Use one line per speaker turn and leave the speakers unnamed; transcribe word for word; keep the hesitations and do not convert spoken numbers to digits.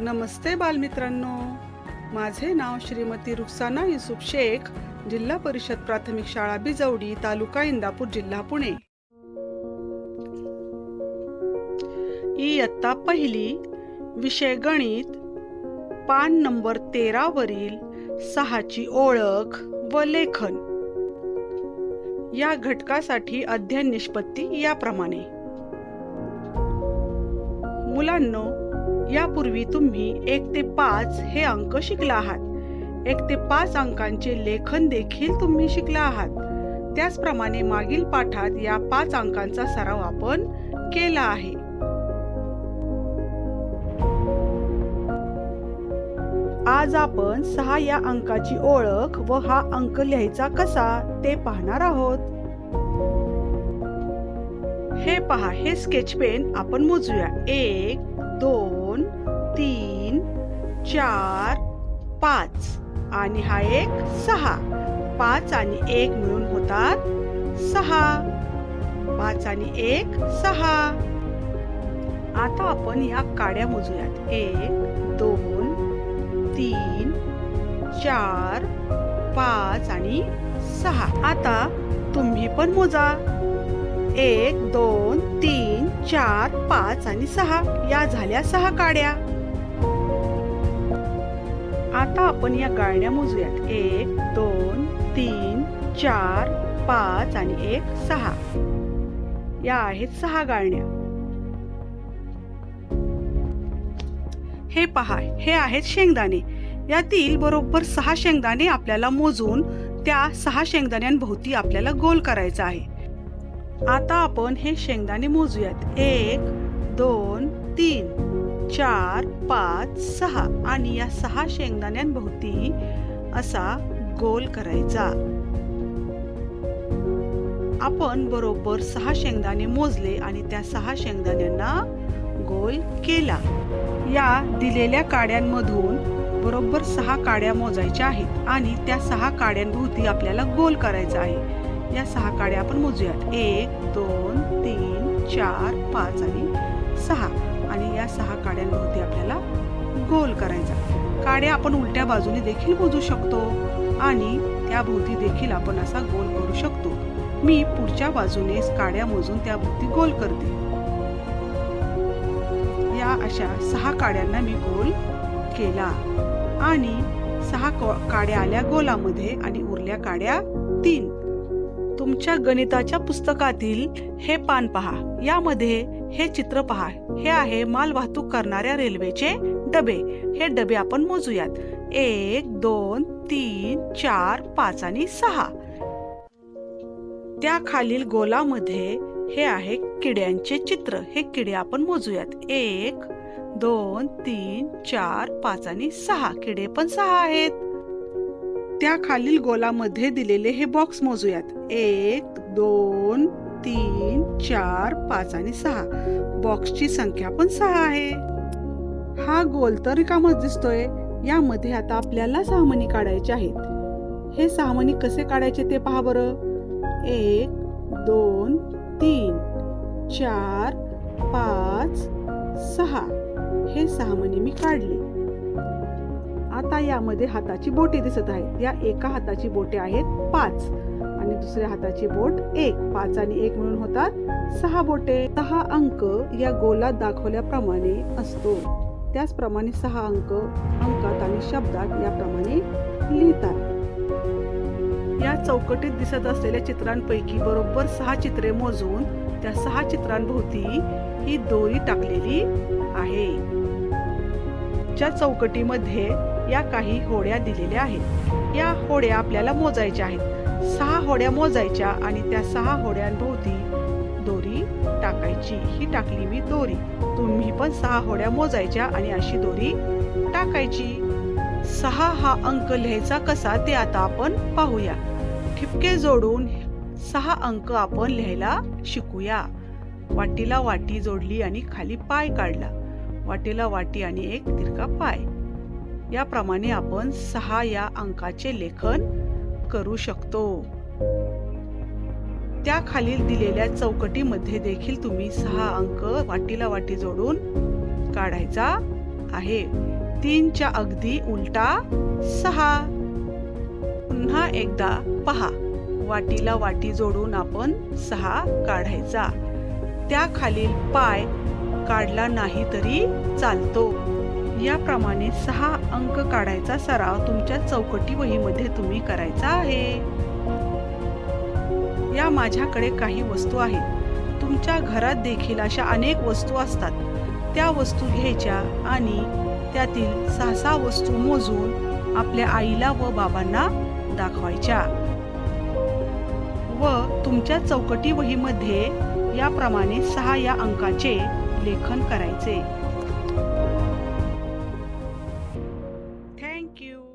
नमस्ते बालमित्रांनो, माझे नाव श्रीमती रुखसाना युसुफ शेख, जिल्हा परिषद प्राथमिक शाळा बिजवडी, तालुका इंदापूर, जिल्हा पुणे। इयत्ता पहिली, विषय गणित, पान नंबर तेरा वरील सहाची ओळख व लेखन या घटकासाठी अध्ययन निष्पत्ती याप्रमाणे। मुलांनो, यापूर्वी तुम्ही एक ते पाच हे अंक शिकला आहात। एक ते पाच अंकांचे लेखन देखील तुम्ही शिकला आहात। त्याचप्रमाणे मागील पाठात या पाच अंकांचा सराव आपण केला आहे। आज आपण सहा या अंकाची ओळख व हा अंक लिहायचा कसा ते पाहणार आहोत। हे पहा, हे स्केच पेन आपण मोजूया। एक, दोन, तीन, चार, पाच आणि हा एक सहा। पाच आणि एक मिळून होतात सहा। पाच आणि एक सहा। आता आपण या काड्या मोजूयात। एक, दोन, तीन, चार, पाच आणि सहा। आता तुम्ही पण मोजा। एक, दोन, तीन, चार, पाच आणि सहा या झाल्या सहा काड्या। आता आपण या गाळण्या मोजूयात। एक, दोन, तीन, चार, पाच आणि एक सहा या आहेत सहा गाळण्या। हे पहा, हे आहेत शेंगदाणे। यातील बरोबर सहा शेंगदाणे आपल्याला मोजून त्या सहा शेंगदाण्यांभोवती आपल्याला गोल करायचा आहे। आता आपण हे शेंगदाणे मोजूयात। एक, दोन, तीन, चार, पाच, सहा आणि या सहा शेंगदाण्यांभोवती असा गोल करायचा। आपण बरोबर सहा शेंगदाणे मोजले आणि त्या सहा शेंगदाण्यांना गोल केला। या दिलेल्या काड्यांमधून बरोबर सहा काड्या मोजायच्या आहेत आणि त्या सहा काड्यांभोवती आपल्याला गोल करायचा आहे। या सहा काड्या आपण मोजूयात। एक, दोन, तीन, चार, पाच आणि सहा आणि या सहा काड्यांभोवती आपल्याला गोल करायचा। काड्या आपण उलट्या बाजूने देखील मोजू शकतो आणि त्या भोवती देखील आपण असा गोल करू शकतो। मी पुढच्या बाजूने काड्या मोजून त्या भोवती गोल करते। या अशा सहा काड्यांना मी गोल केला आणि सहा काड्या आल्या गोलामध्ये आणि उरल्या काड्या तीन। तुमच्या गणिताच्या पुस्तकातील हे पान पहा। यामध्ये हे चित्र पहा। हे आहे माल वाहतूक करणाऱ्या रेल्वेचे डबे। हे डबे आपण मोजूयात। एक, दोन, तीन, चार, पाच आणि सहा। त्या खालील गोलामध्ये हे आहे किड्यांचे चित्र। हे किडे आपण मोजूयात। एक, दोन, तीन, चार, पाच आणि सहा। किडे पण सहा आहेत। त्या खालील गोलामध्ये दिलेले हे बॉक्स मोजूयात। एक, दोन, तीन, चार, पाच आणि सहा। बॉक्सची संख्या पण सहा आहे। हा गोल तर रिकामाच दिसतोय। यामध्ये आता आपल्याला सहामणी काढायचे आहेत। हे सहामणी कसे काढायचे ते पहा बरं। एक, दोन, तीन, चार, पाच, सहा हे सहामणी मी काढले। आता यामध्ये हाताची बोटे दिसत आहेत। या एका हाताची बोटे आहेत पाच आणि दुसऱ्या हाताची बोट एक। पाच आणि एक मिळून होतात सहा बोटे। सहा अंक या गोलात दाखवल्याप्रमाणे असतो। त्याचप्रमाणे सहा अंक अंकात आणि शब्दात याप्रमाणे लिहितात। या चौकटीत दिसत असलेल्या चित्रांपैकी बरोबर सहा चित्रे मोजून त्या सहा चित्रांभोवती ही दोरी टाकलेली आहे। ज्या चौकटीमध्ये या काही होड्या दिलेल्या आहेत। या होड्या आपल्याला मोजायच्या आहेत। सहा होड्या मोजायच्या आणि त्या सहा होड्यांभोवती दोरी टाकायची। ही टाकली मी दोरी। तुम्ही पण सहा होड्या मोजायच्या आणि अशी दोरी टाकायची। सहा हा अंक लिहायचा कसा ते आता आपण पाहूया। ठिपके जोडून सहा अंक आपण लिहायला शिकूया। वाटीला वाटी जोडली आणि खाली पाय काढला। वाटीला वाटी आणि एक तिरका पाय। याप्रमाणे आपण सहा या अंकाचे लेखन करू शकतो। त्या खालील दिलेल्या चौकटीमध्ये देखील तुम्ही सहा अंक वाटीला वाटी जोडून काढायचा आहे. तीनच्या अगदी उलटा सहा. पुन्हा एकदा पहा. वाटीला वाटी जोडून आपण सहा काढायचा. त्याखालील पाय काढला नाही तरी चालतो. याप्रमाणे सहा अंक काढायचा सराव तुमच्या चौकटी वहीमध्ये तुम्ही करायचा आहे. या माझ्याकडे काही वस्तू आहेत. तुमच्या घरात देखील अशा अनेक वस्तू असतात. त्या वस्तू घ्यायच्या आणि त्यातील सहा सहा वस्तू मोजून आपल्या आईला व बाबांना दाखवायच्या व तुमच्या चौकटी वहीमध्ये याप्रमाणे सहा या अंकाचे लेखन करायचे. Thank you.